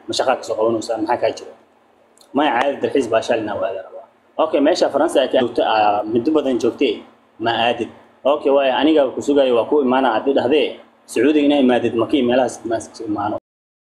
مشاقات سوقون وسام حكى جرو ما يعاد الحزب باشلنا وهذا اوكي ماشي فرنسا كانت من بدن جوجتي ما عادت اوكي واي انيغا ku sugayo waa ku imaana hadii dhahdee Sacuudi inay imaadid makii meelahaas ma imaano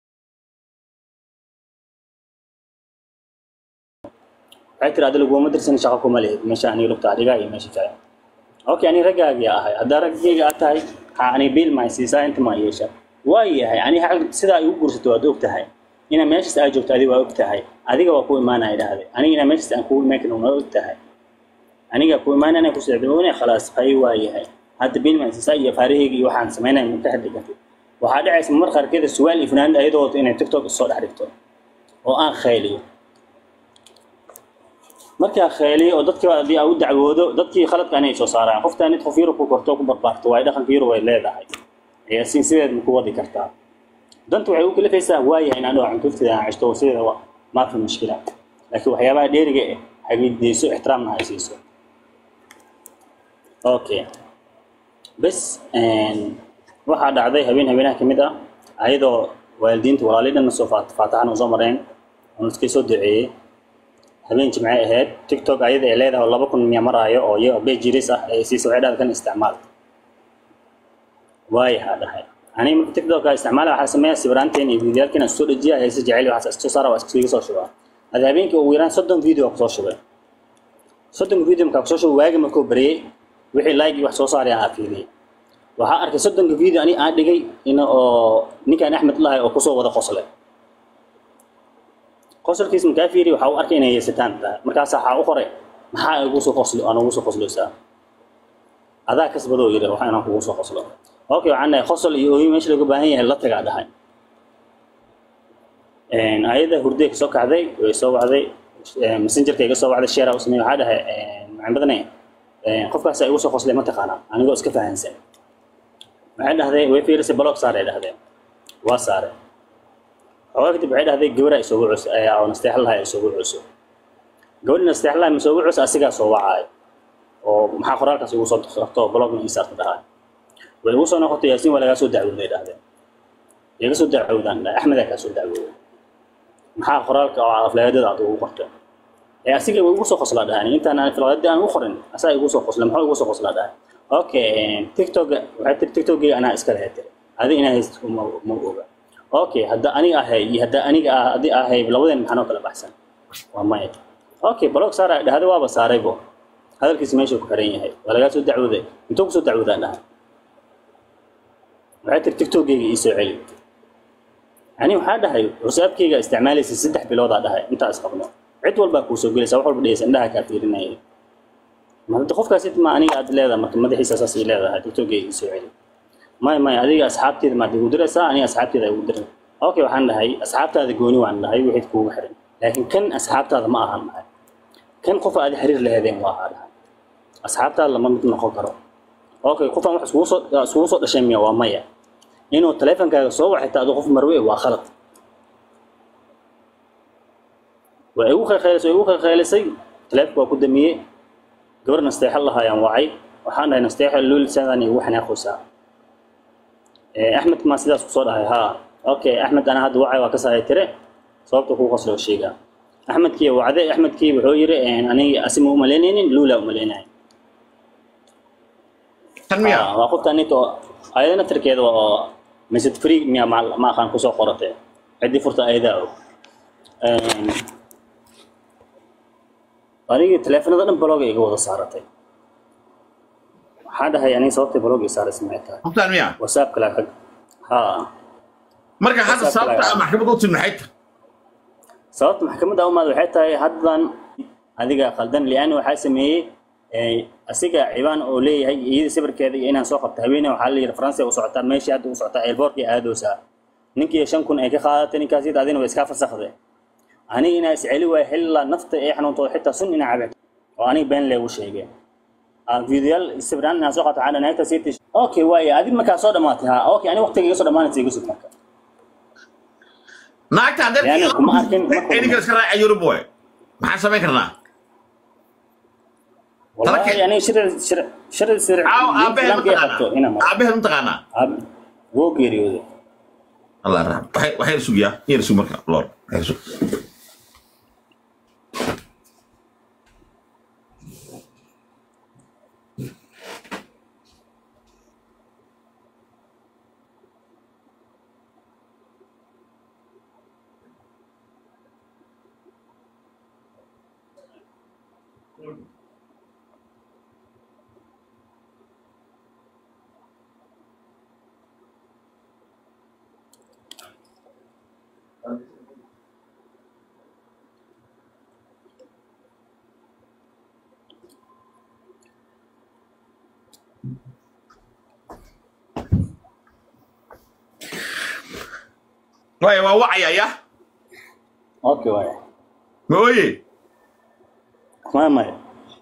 ay tiraahdo lagu ma dirsan shaqo kuma leeyahay meesha ani lugta adiga iyo meesha kale اوكي يعني رجاجي ahay hadda ragayga atahay ani biil ma siisaa inta ma yeesha waayahay ani sida ay u gursato waad ogtahay ina meesha ay joogto adiga waa ogtahay adiga waa ku imaanay dhahdee aniga meesha aan ku imaan waa ogtahay aniga ku imaanay ku socdoonay خلاص hay waayahay hadda biil ma siisaa iyo faarihayga iyo waxaan sameynay mid ka xidhigantay waxa dhacaysa mar qarkeeda su'aal ifnaan ayadoo inay TikTok soo dhaxrigto oo aan khayliyo marka khayliyo oo dadkii hadii ay u dacwoodo dadkii khaladka inay soo saaraan qoftaan qof yar ku korto ku barbaarto way dhaqankiiru way leedahay ee sinsideed ku wadi kartaa dantu waxay u kala faysaa waayahay inaan oo cuntada cashto sida ma fi mushkila laakiin waxyaabaha dheeriga ah hagiideyso ixtiraamna ay siiso اوكي بس waxa dhacday habeenaha kamid ah ayadoo waalidiinta walaalidana soo faatahan oo mareen oo iska soo duceeyay habeen jimcaha ahayd TikTok ayada ay leedahay 2000 maraayo oo iyo beejiris ah ay si soo xidhan kan isticmaal way hadahay ani marka TikTok ay isticmaal waxa sameeyaa sawiraanteen iyo fiidiyoolkana soo dhajiya ay si jacayl waxa soo saara waa iska soo shubaa hada habeenkii ugu yaraan 30 video ku soo shubay 30 video ka soo shubay waaga ma ko bariyay wixii like wax soo saaray aan fiiriyay waxa arkay 30 video ani aan dhigay in oo ninkan Axmed Lahay oo ku soo wada qoslay qosolkiis ma ka fiiriyay waxa uu arkay inay yeestaan markaas waxa uu qoray maxaa ugu soo qoslay aan ugu soo qosleysaa adaa kasbado yiri waxa aan ugu soo qoslo okay waxaan qosol iyo meesha lagu baahan yahay la tagaa dhahay ayada hurday soo kacday way soo wacday messenger-kayga soo wacday share oo sameeyay waxa dhahay maxaan badnay qofkaas ay ugu soo qoslay ma taqaana anigoo iska fahansan waxay dhahday way fiirisay blog saaray dhahday waa saaray awaqti waxay dhahday gabar ay soo wucus ay oo nasteexlahay ay soo wucus gabarna nasteexlahay ma soo wucus asiga soo wacay oo maxaa qoraalkaas ugu soo dirto blogna isaas dhahay way ugu soo noqotay yaasiin walaga soo dacwooday dhahday iyaga soo dacwoodaan Axmed ka soo dacwooday maxaa qoraalka oo aflaadada aad ugu qortay ee asiga ugu soo qoslaa dhahay inta aan aflaadada aan u qorin asaa ugu soo qoslaa maxaa ugu soo qoslaa dhahay اوكي TikTok waxay TikTok ana iska leeyahay adi ina haysto ma oga اوكي hada aniga ahay labadan maxaan kala baxsan waa may اوكي blog saara dhahada waaba saaraybo hadalkiisa meesha ku xiran yahay walaga soo dacwooday intuu ku soo dacwoodana waxay TikTok-gayga ii soo celi ani waxa dhahay WhatsApp-kayga isticmaalaysa 3 bilood dhahay intaas qabno cid walba ku soo gelaysa wax walba dhaysan indhaha ka fiirinay ما أنت خوف كاسيت ما أني قاعد لهذا ما دحيس أساسي لهذا تكتب جي سعيد ما أديك أصحابتي ما تقدر أني أصحابتي ذا يقدر أوكي وحنا هاي أصحابتي هذا يقولون وعنا هاي واحد كوب حرين لكن كان أصحابتي هذا ما أهم هاي كان خوف هذا حرير لهذين واحد أصحابتي لما مثل نخكره أوكي خوف ما سوصل الشمية ومية إنه التلفون كان صوب حتى هذا خوف مروي وخلط وأيوخ خالصي تلفون وقدميه قبرنا نستيح الله يا وعي وحنا نستيح اللول سنة وحنا خوسا أحمد ما سيدا صورة ها أوكي أحمد أنا هاد وعي وكسر يترى صوبته هو قصر الشيء أحمد كي وعدي أحمد كي وحير أنا أسمه ملينين لولا ملينين تنمية وقلت أني تو أيضا نترك هذا مسد فري ما خان خصو قرته عندي فرصة أيضا أنا تلفون هذا بلوج إيجو هذا صارته هذا يعني صوت بلوج صار سمعتها تنمية وساب كلا ها مركز هذا صوت محكمة ضد المحيط صوت محكمة أو ما حتى هذا هذيك خلدان لأنه حاسمه أسيق عيبان أولي هي سبر كذا أنا سوق التهوينة وحالي فرنسا وسعتها ماشي هذا وسعتها البورك هذا نكى يشان أي خالات نكاسيد هذين ويسكاف الصخرة أنا أسأله ويحل نفط إحنا نطول حتى سننا عبد وأنا بين له وشيء الفيديو السبران ناس وقت على نهاية سيتش أوكي واي هذه مكان صودا ماتها أوكي أنا وقت يجي صودا ما نتيجي صوت مكان ناك تعدل يعني ما أركن إني كذا كذا أيور بوي ما حسب كذا والله يعني شر أو أبيه منطقنا هو كيريو الله يرحمه waxay sugiyaa yeersu marka lord yeersu واي وعي يا اوكي واي موي ما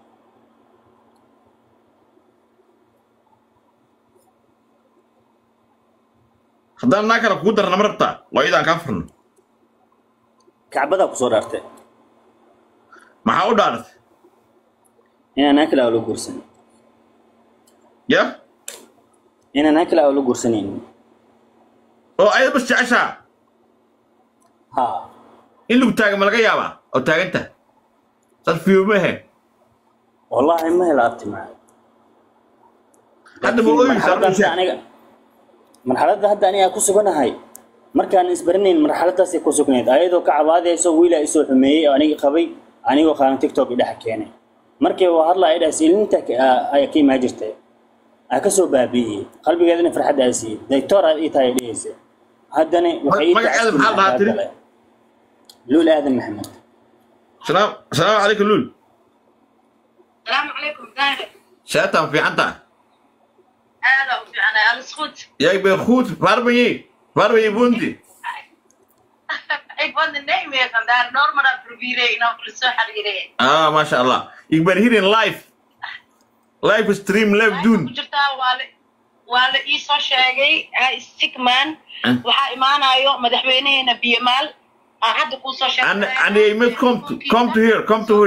haddaan naa kala kugu darna ma rabtaa waa idaan kaa furno kacbada ku soo dhaartay maxaa u dhaaratay inaan akla oo la guursan ya inaan akla oo la guursanin oo ay bas jeceshaa ha in lagu taagan ma laga yaabaa oo taaganta sad fiumahe wallahi ma helaabti macay hadda ma ooyeysaa aniga marxaladda hadda aniga ku suganahay markaan isbaranayn marxaladdaas ay ku sugnayd ayadoo ka cabaadayso wiil ay soo xumeeyay oo aniga qabay anigoo qaadan TikTok dhex keenay markii uu hadla ay dhaas ilinta ay ka imaan jirtay ka soo baabiyay qalbigeedana farxad ay siiyay doctor ay tahay dhayse haddana waxay magaceeda maxaa dhahaa tiri لول آدم محمد السلام عليكم لول السلام عليكم داير شاتم في عنتا هلا وفي انا السخوت يا بخوت فاربي بوندي اي بوند النعم يا داير نورمال بروفيري انو كل حريري ما شاء الله يقبل هيرين لايف ستريم لايف دون جرتا ولا اي سو شيغي هاي ستيكمان waxa imaanayo madaxweynaheena biimaal hadda ku soo sheegay and they must come to here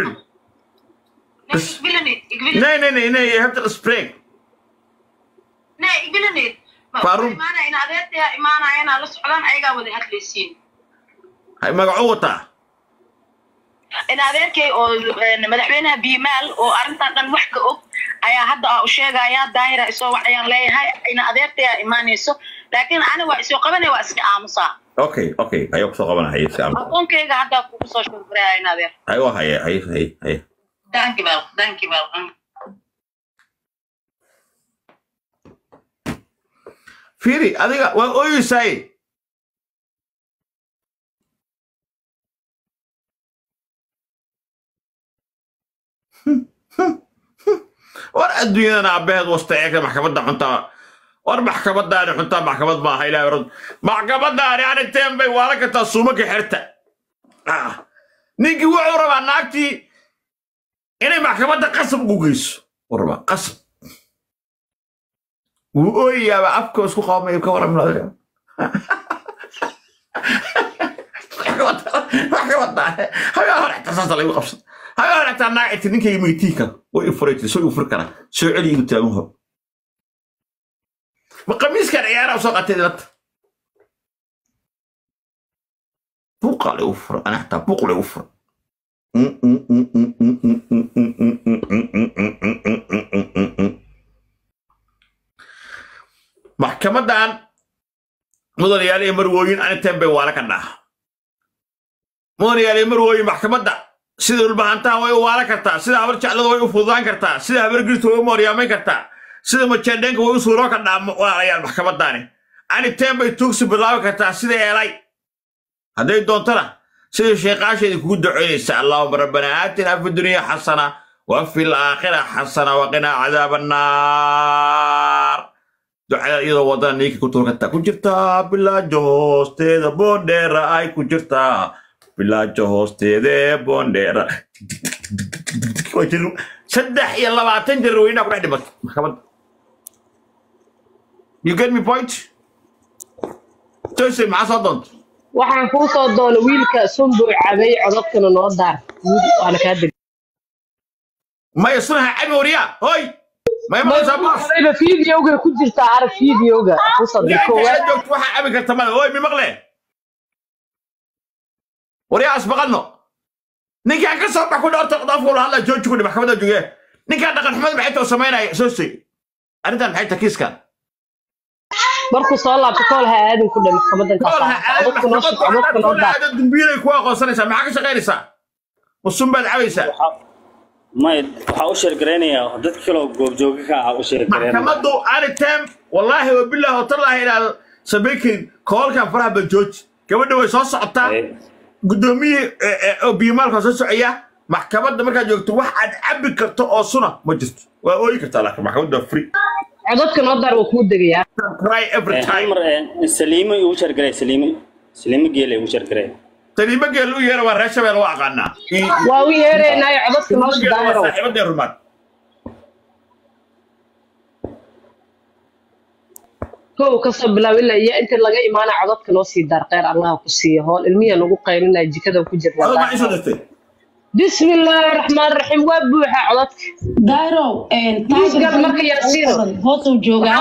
no you have to speak no igbelani Farum imaana in adeertaya imaanayana la socdaan ayaga wada hadlaysiin hay magacu wata in adeerkay oo madaxweynaha biimaal oo arintan dhan wax ka og ayaa hadda u sheegaya daahira isoo waxayaan leeyahay in adeertaya imaanayso laakiin ana waa isoo qabanay waa iska aamusa okay ayo soo qabana hay iska aamusa aqoonkayga hadda ku soo shurbiray in adeer ayo hay thank you well Firi adiga waa ooyisay war adduunyada abeed wasteeyay maxkamadda xunta war maxkamadaani xunta maxkamad ma aha ilaahay rad maxkamadaani aan inteen bay wala ka taasuuma ka xirta ninki wuxuu rabaa naagtii inay maxkamadda qasab ugu geyso warba qasab وأويا أفكر اسكو قام يكور من هذا هاي هاي تصل لي وقفص هاي هاي تانا اتنينك يميتيكا ويفريت سو يفركنا سو علي يتاوها بقميص كان عيارة وسقط لت بوق على وفر انا حتى بوق على وفر maxkamadan mudanayaal ee marwooyin aan tanbay wala ka dhax mudanayaal ee marwooyin maxkamadda sida ulbahantaa way wala kartaa sida habar jeclada way u fududaan kartaa sida habar girto way mooriyaameyn kartaa sida majandenka way u suuro ka dhaamo walaalayaal maxkamadani aan tanbay tuugsi bilaabi kartaa sida eelay haday doontana sida sheeqaasheedii kugu duceynaysa allahumma rabbana aatina fid dunya hasana wa fil aakhirati hasana wa qina cadaaban naar ducada iyadoo wadana ninka ku turkata ku jirta bilaajo hoosteeda boondheera ay ku jirta bilaajo hoosteeda boondheera 23 jir weyna ku dhex dhimat maxkamad you get me point toose maxaa soo doonta waxaan kuu soo doono wiilka sunbuuc cabay codadkana noo daar waana kaa deg maya sunaha cabi wariya hoy ما يمكن سبوس هذا فيديوغا كنت تعرف فيديوغا وصدق لا جوجت واحد أبي كرتمان هو مغلى وريا أسبقنا نيجي عن كسر بحكون أرتق ضاف ولا هلا جوج كل محكمة جوجة نيجي عن دقن حمد بحيته وسمينا سوسي أنا ده بحيته كيس كان markuu soo laabto koolha aadan ku dhan maxkamadan ka saaray كل هذا دنبيله كوا قصنا معك شغالي سا والسنبل عبيسة ما وحاوشر جرينيا ضد كيلو جوجك حاوشر جرينيا محكمة أنا تام والله وبالله وطلع إلى سبيكين كول كان فرح بالجوج كمان هو يصص عطا قدومي بيمال خصوص عيا محكمة مركز جوجت واحد عبي كرتو أصلا ما جست وأقول كرت لك محكمة ده فري عدد كان أقدر وكود دقيقة cry every time سليمة يوشر جري سليمة جيلي يوشر جري سليمة جيلو يرى ورشة بالواقعنا واوي يرى ناي عدد كان أقدر دايرو صاحب الدرمات كو كسب بلا ولا يا أنت لقى إيمان عدد كان وصي دار غير الله كسيه هون المية نقول قايلنا يجي كذا وكجر هذا ما يسودته بسم الله الرحمن الرحيم وبوحة عددك دايرو تايجر مركا ياسين هوسو جوجا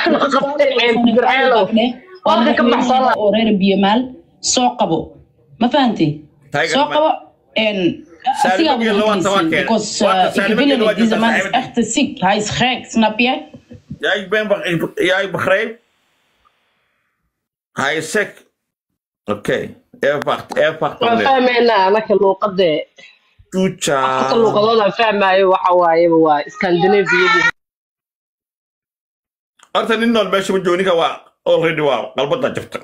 وهذا كم حصل أورير بيمال سوقبو ما فهمتي سوقبو سالم يلو أنت واكل because ik deze man is echt te ziek hij is gek snap je jij begrijpt hij is ziek oké even فاهمنا أنا كلو قد توچا كلو قضانا فاهمة وحواي ووا إسكندنافيا أنت نينو المشي بجوني كوا already واو قلبنا جفت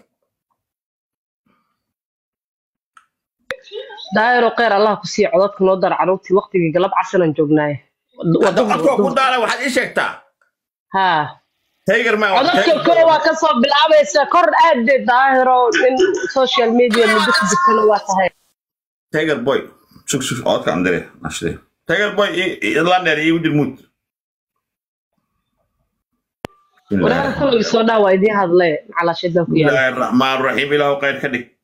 دايرو غير الله كسي عددك نو دار عروتي وقتي قلب عسلان جوجناي waddo ku daala waxaad ii sheegtaa ها تايجر ما عددك كوا كسب بالعبيسة كور أد دايرو من سوشيال ميديا من دك دكتور تايجر بوي شوف أوك عندنا نشده تايجر بوي إلا نري يودي الموت ولا كل يسودا وايدي هذا على شدة بسم الله الرحمن الرحيم إله خير كدي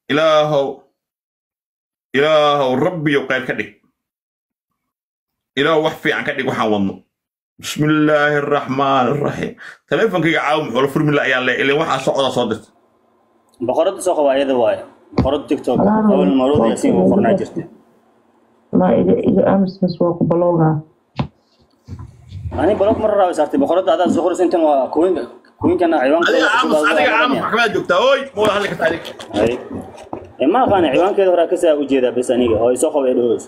إله ربي وخير كدي إله وحفي عن كدي وحاولنا بسم الله الرحمن الرحيم تلفونك يعاوم ولا فرم الله يلا اللي واحد صعد صادت بقرد سوق وايد واي بقرد تيك توك أول المرود ياسين وقرنا جرتي لا إذا أمس مسواق بلوغا أنا بلوغ مرة وصارت بقرد هذا الزهور سنتين وكوين كان عيوان هذا عام محمد دكتور أوي مو هلك عليك أي ما كان عيوان كده راكسة وجيدا بس أنيجا هو يسوق وايد وس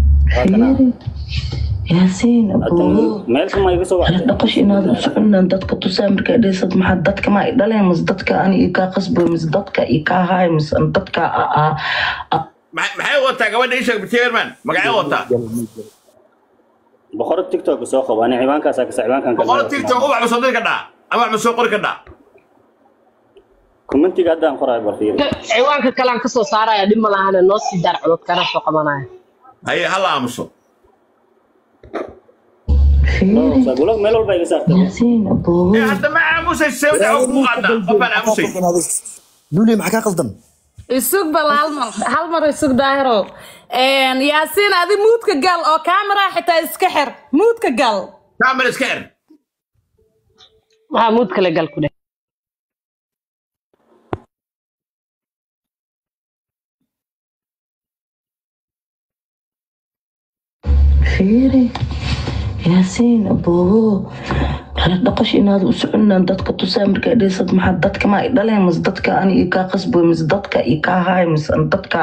ياسين أبو مالك ما يقصوا أنا نقش إن هذا سؤالنا ضدك تسامر كأديسة مع ضدك ما إدلاه مس ضدك أنا إيكا قصب مس ضدك إيكا هاي مس ضدك ما حيوتا كمان إيش بتيرمان ما حيوتا بقرد تيك توك سوق وأنا عيوان كاسك عيوان كان بقرد تيك توك أبغى بصدق كذا أبغى مسوق كذا كومنتي قدام قراءة برفير عيوانك كلام كسو صار يا دم الله أنا نص دار عدد كنا سوق مناه هي هلا أمسو بقولك ملول باي قصرت ياسين أبو حتى مع موسى السوي أو مقدم طبعا موسى لولي معك قصدم السوق هل مرة السوق دايرو ياسين هذه موت كقال أو كاميرا حتى يسكحر موت كقال كاميرا سكير محمود كله قال كده فيري ياسين أبو أنا نقش إن هذا سؤالنا ضدك تسامر كأديسة مع ضدك ما إدلاه مس ضدك أنا إيكا قصب مس ضدك إيكا هاي مس ضدك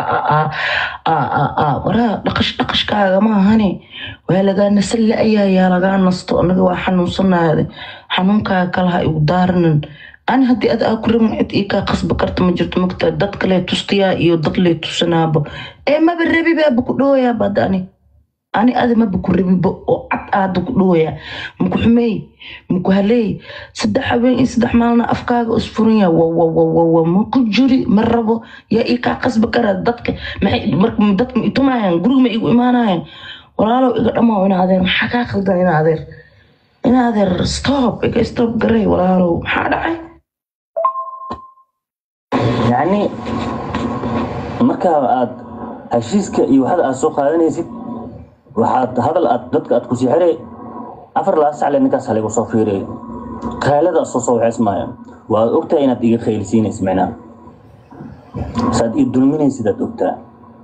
ورا نقش كاغا ما هني وهلا قال نسل يا لقى نصتو أنا جوا حنون صنع هذا حنون كلها يودارن أنا هدي أكرم إيكا قصب كرت مجرد مكت ضدك لي تستيا يضد لي تسناب إيه ما بالربي بقولوا يا بداني أنا أذا ما بكرر بقعد كلويا مكحمي مكهلي صدح وين صدح مالنا أفكار أسفورية و مكجري مرة يا إيكا قصب كرة ضدك مركم ضدك إتوماين قرو ما إيكو إيماناين ولا لو إيكا أما وين هذا حكا خلدا إن هذا ستوب إيكا ستوب قري ولا لو حادعي يعني marka aad heshiiska iyo waxa aad soo qaadanaysid waxaad hadal aad dadka aad ku sixirey afar la sac ninkaas hal igu soo fiiray kaalada soo xismaayo waa ogtaa inaad iga khaylsiinayso macnaa saad i dulminaysid aad ogtaa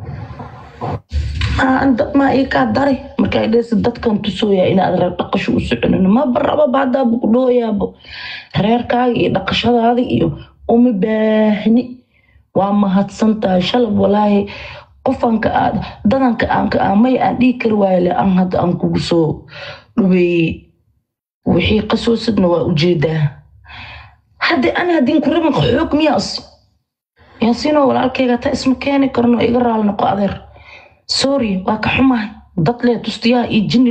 dad ma ii kaa daray marka ay dhaysa dadkan tusooya inaad reer dhaqasho u soconin ma baraba baadaa buu ku dhooyaabo reerkaaga iyo dhaqashadaada iyo uma baahni waa mahadsantahay shalab walaahi qofanka aad dadanka aanmay aan dhihi kari waayo le aan hadda aan kugu soo dhubeeyey wixii qasoosadna waa ujeedaa hadda ana haddin ku rabin xoog miyaas yaasiinoo walaalkayga taa isma keeni karno iga raali noqo adeer sorry waa ka xumahay dad lee tustiyaha iyo jinni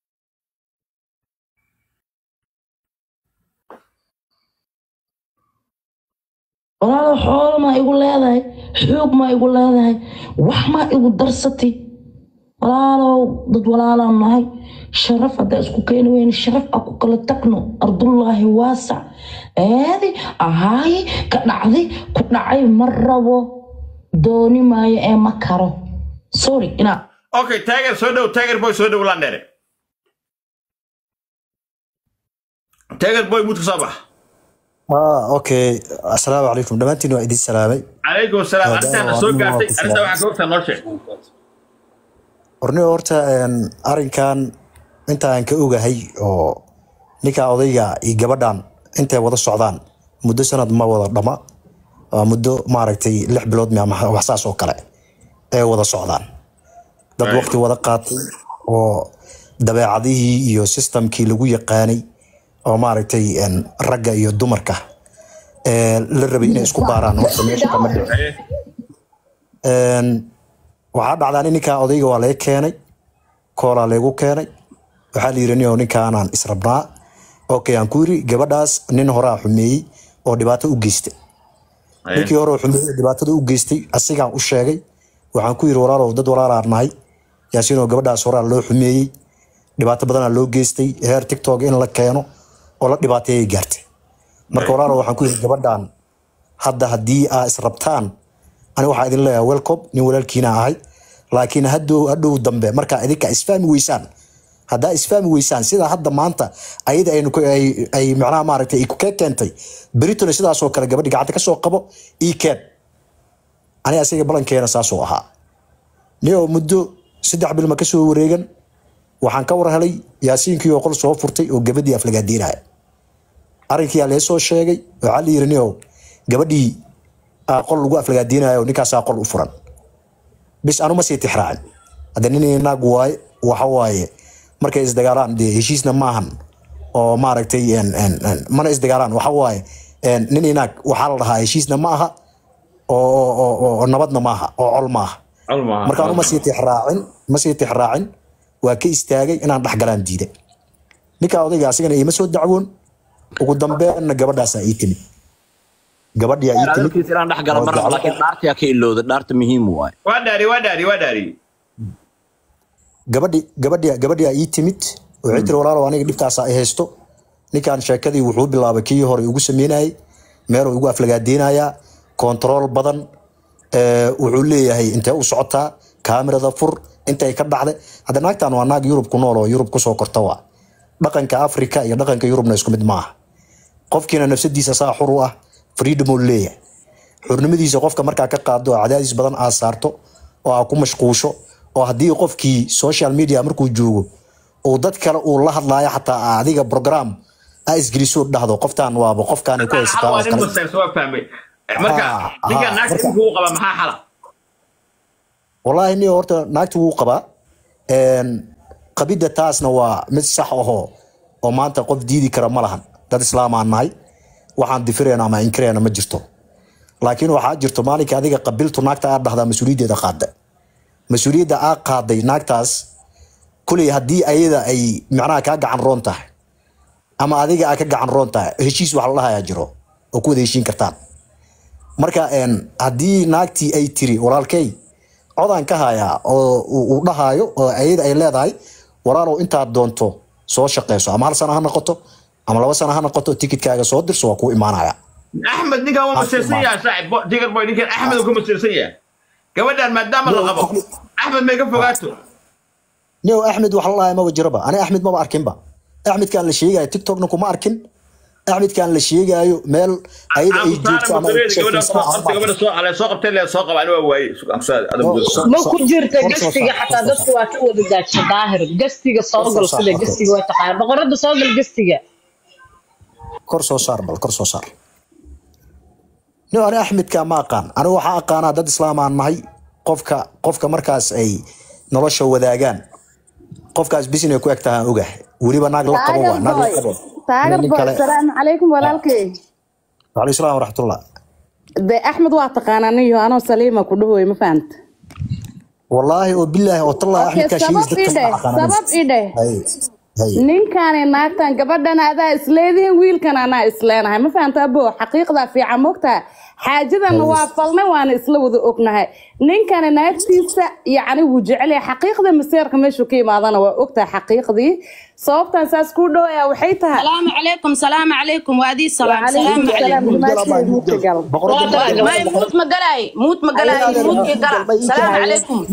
walaalo xoolo maa igu leedahay xoog maa igu leedahay wax maa igu darsatay walaalow dad walaalaan nahay sharaf haddaa isku keeni weyne sharaf a ku kala tagno ardullaahi waasac eedi ahaaye ka dhacday ku dhacay ma rabo dooni maayo ee ma karo sorry ina okay tiger boy soo dhow landere tiger boy mudka soo bax اوكي السلام عليكم دمانتين وعيد السلامي عليكم السلام انت soo gaartay arinta waxa ka horta noo sheeg orne horta arinkan inta aan ka ogahay oo ninka odayga iyo gabadhan intay wada socdaan muddo sanad ma wada dhama muddo maaragtay 6 bilood ma wax saas oo kale ay wada socdaan dad waqti wada qaatay oo dabeecadihii iyo systemkii lagu yaqaanay oo maaragtay ragga iyo dumarka la rabay inay isku baaraan horta meesha kama waxaa dhacdaa ninka odayga waa laga keenay koolaa lagu keenay waxaa la yiri ninka aanan israbnaa okay aan ku yiri gabadhaas nin horaa xumeeyay oo dhibaato u geystay ninkii hore xumeeyay dhibaatada u geystay asiga u sheegay waxaan ku yiri walaalow dad walaalaa nahay yaasiinoo gabadhaas horaa loo xumeeyay dhibaato badan loo geystay heer TikTok in la keeno oo la dhibaateeyay gaartay marka walaalow waxaan ku yiri gabadhan hadda hadii aa israbtaan ani waxa idin leeyahay welcome nin walaalkiina ahay laakiin hadhow dambe marka idinka isfaami weysaan hadda isfaami weysaan sida hadda maanta ayada ay macnaha maaragtay ay ku keentay Britain sidaas oo kale gabadhi gacanta ka soo qabo keen ani asiga balankeena saasoo ahaa niyo muddo 3 bil ma ka soo wareegan waxaan ka war helay yaasiinkii oo qol soo furtay oo gabadhii aflagaadiinay arinkii la soo sheegay waxa la yiri niyo gabadhii qol lagu aflagaadiinayo ninkaas qol u furan bis anu ma sii tixraan hada nin naag waxa waaye markay isdagaalaan heshiisna maahan oo maaragtay mana isdagaalaan waxa waaye nin naag waxa la dhahaa heshiisna maaha oo nabadna maaha oo col maaha marka anu ma sii tixraacin waa ka istaagay inaan dhaxgalaan diiday ninka odayga asigana ima soo dacwoon ugu dambeeyna gabadhaas ay timid gabadhii ay timid inaan dhaxgala mar laakiin dhaarta ka ilowda dhaarta muhiim waay waa dhaari gabadhii ay timid waxay tiri walaalow aniga dhibkaas ay haysto ninkan sheekadii wuxuu bilaabay kii hore ugu sameynayay meel uu ugu aflagaadeenaya control badan wuxuu leeyahay intee u socotaa kaamirada fur intay ka dhacday hada naagtan waa naag Yurub ku nool oo Yurub ku soo korta waa dhaqanka Afrika iyo dhaqanka Yurubna isku mid maaha qofkiina nafsadiisa saa xur u ah freedom uu leeyahay xurnimadiisa qofka marka ka qaado cadaadis badan aa saarto oo aa ku mashquusho oo hadii qofkii social media markuu joogo oo dad kale uu la hadlaayo xataa adiga program aa isgeliso dhahdo qoftaan waaba qofkaan ay ku haystaa marka ninka naagta uu qaba maxaa xala والله إني أورت ناكت وقبا قبيدة تاسنا ومس صح وما أنت قف ديدي كرمالهن ده إسلام عن ماي وحن دفرنا ما إنكرنا ما جرتو لكن واحد جرتو مالك هذيك قبلته ناكت أرد هذا مسؤولية ده قاعدة مسؤولية ده قاعدة ناكتاس كل هدي أيدا أي معناه كأجع عن رونته أما هذيك أكجع عن رونته هشيس والله يجرو وكود هشين كرتان مركا إن هدي ناكتي أي تري ورالكي codaan ka haya oo uu dhahayo oo ayada ay leedahay waraaro inta doonto soo shaqeyso ama hal sano ha noqoto ama 2 sano ha noqoto tikidkaaga soo dirso waa ku imaanaya Ahmed ninka waa masirsan yahay saaxib Tiger Boy ninka Ahmed ku masirsan yahay gabadhan maadaama la qabo Ahmed ma ka fogaato niyo Ahmed waxa la ma wajiraba ana Ahmed ma arkin ba أحمد كان لشيء تيك توك نكو ماركن أحمد كان لشيء أيو ميل أيد أي جوك أنا قبل سوق على سوق بتلي سوق أنا واي سوق أمثال ما كجرت قستي حتى دتك waa ka wada daajay daahir gastiga soo gal sida gastiga way taqaan boqorada soo gal gastiga كورسو صار بالكورسو صار أنا أحمد كما قان أنا وحا قانا دad islaam aan nahay qofka markaas ay nolosha wadaagaan qofkaas bisina ku egtahay ogaah waliba naag la qabo waa naag la qabo السلام عليكم ولالكي وعليكم السلام ورحمة الله ده أحمد واتقانانيو أنا سليمة كله ما فهمت والله وبالله وطلع أحمد كاشيز سبب إيه نين كان ناكتان قبضنا هذا إسلادين ويل كان أنا إسلانها ما فهمت أبو حقيقة في عمقتها حاجة نوافلنا وأنا إسلوذ أقنها نين كان ناكتيسا يعني وجعلي حقيقة مسير كمشو كيما أنا وأقتها حقيقة دي صوبت أساس كله يا وحيتها سلام عليكم وهذه السلام سلام عليكم موت مقلاي سلام عليكم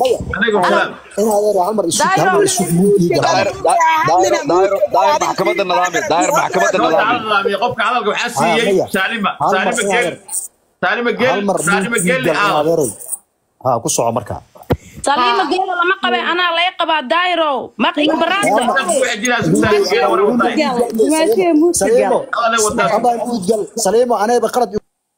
داير محكمة النظام قفك على الحسي سالمة قال ها كسو عمرك سليمة قال لما قبل أنا لا يقبل دايرو ما يقبل سليمة أنا بقرد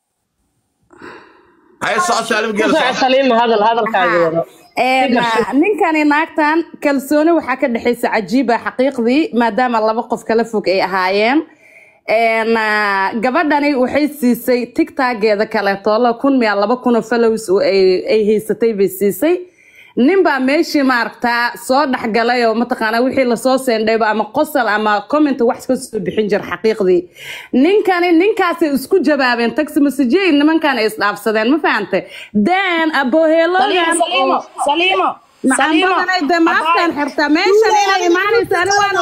هاي الصوت سليمة هذا الكاغور ninkani naagtan kalsooni waxa ka dhaxaysa cajiiba xaqiiqdii maadaama laba qof kala fog ay ahaayeen gabadhani waxay siisay tiktokeeda kale toolo 2,000 followers ay haysatay bay siisay ninba meeshii maaragtaa soo dhaxgalay oo mataqaana wixii la soo seendayba ama qosol ama comment wax ka soo bixin jir xaqiiqdii ninkaas isku jawaabeen taxi message nimankan ay isdhaafsadeen ma fahamtay dan abohelo سليمة ده ما كان حرتا ماشي انا ايماني انا وانا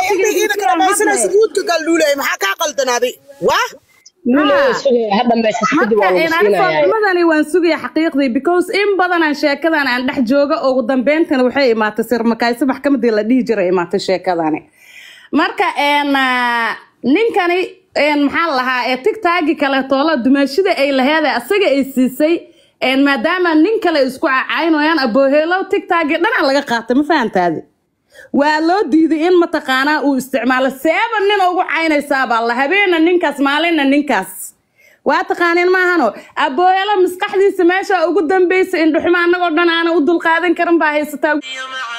مدني وان سوغي حقيقتي because in badan aan sheekadan aan dhex jooga ugu dambeyntan waxay imaatay sir makaayso maxkamadii la dhigi jiray imaatay sheekadani marka ninkani maxaa lahaa ee tiktok kale toola dumaashida ay laheeday asaga ay siisay maadaama nin kale isku caayinayaan abohelo tiktok dhan laga qaatay ma fahantaadi waa loo diiday in mataqaanaa uu isticmaalo seeba nin ugu caynaysaa baa la habeena ninkaas maalina ninkaas waa taqaaneen maahano abohelo maskaxdiisa meesha ugu dambeysay in dhuxuma anagoo dhan aan u dul qaadan karin baa haysataa